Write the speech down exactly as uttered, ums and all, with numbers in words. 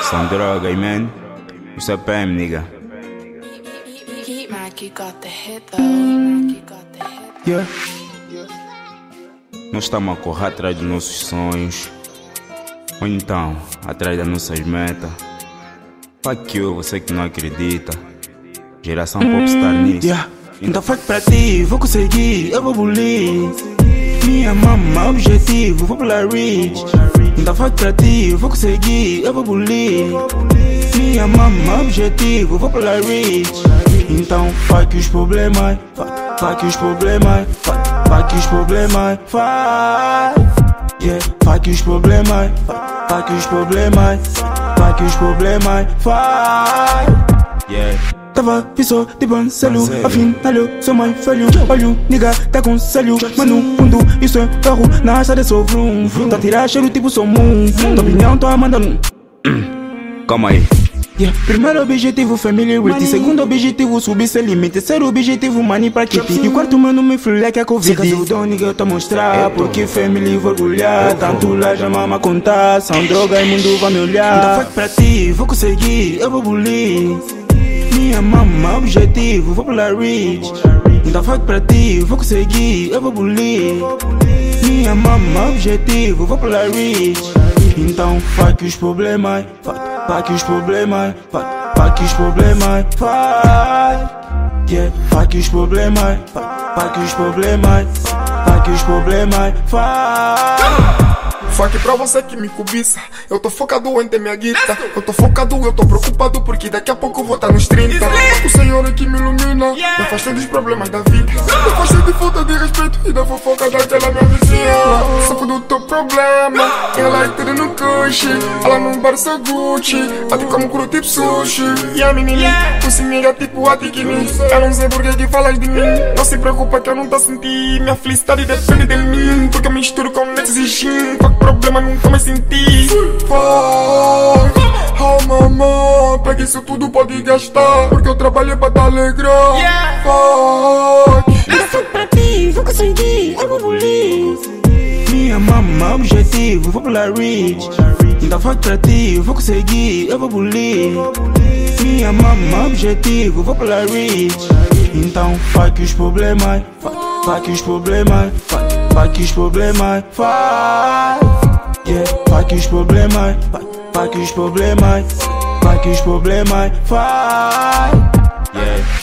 Some droga, man. Isso é P M, nigga. Yeah. Nós estamos a correr atrás dos nossos sonhos, ou então atrás das nossas metas. Fuck you, você que não acredita. Geração Popstar nisso. Yeah. Então fuck pra ti, vou conseguir, eu vou bulir. Minha mama, objetivo, vou pular rich. Então fuck pra ti, vou conseguir, eu vou bulir. Minha mama, objetivo, vou pular rich. Então fuck os problemas, fuck, fuck os problemas, fuck, fuck os problemas, fuck. Yeah, fuck os problemas, fuck, fuck os problemas, fuck os problemas, fuck. Yeah. Tava isso de bancelho, afinal eu sou mais velho. Olho, nigga, tá conselho. Mas no fundo, isso é carro, na raça de sou vrum. Tá tirar cheiro tipo sou moon. Tua opinião, tô mandando. Calma aí. Yeah. Primeiro objetivo, familiarity. Segundo objetivo, subir sem limite. Terceiro objetivo, money pra kit. E o quarto, meu nome, free like a Covid. Se o nigga, eu tô mostrar. Porque family vou orgulhar. Tanto lá já mama contar. São droga e mundo vai me olhar. Então fuck pra ti, vou conseguir, eu vou bulir. Minha mama, objetivo, vou pular rich. Então fuck pra ti, vou conseguir, eu vou bulir. Minha mama, objetivo, vou pular rich. Então fuck os problemas, fuck, fuck os problemas, fuck, fuck os problemas, fuck. Yeah, fuck os problemas, fuck, fuck os problemas, fuck os problemas, fuck. Fuck pra você que me cobiça. Eu tô focado em ter minha guita. Eu tô focado, eu tô preocupado porque daqui a pouco eu vou estar nos trinta. O Senhor é que me ilumina, me afasta dos problemas da vida. Me afasta de falta de respeito e da fofoca daquela minha vizinha. Saco do teu problema, ela é tudo no cush. Ela não barça Gucci, bate como cru tipo sushi. E a menina, cozinheira tipo a Tikini. Ela não sei por que falas de mim. Não se preocupa que eu não tô sentindo. Minha felicidade depende de mim, porque eu misturo com netos e gin. Problema nunca mais senti. Fuck, oh mamãe, pega isso tudo, pode gastar. Porque eu trabalhei pra te alegrar. Yeah. Fuck. Então fuck pra ti, vou conseguir, eu vou bulir. Minha mama, objetivo, vou pular rich. Então fuck pra ti, vou conseguir, eu vou bulir. Minha mama, objetivo, vou pular rich. Então fuck os problemas, fuck, fuck os problemas, fuck, fuck os problemas, fuck. Yeah, fuck os problemas, fuck, fuck os problemas, fuck os problemas, fuck. Yeah.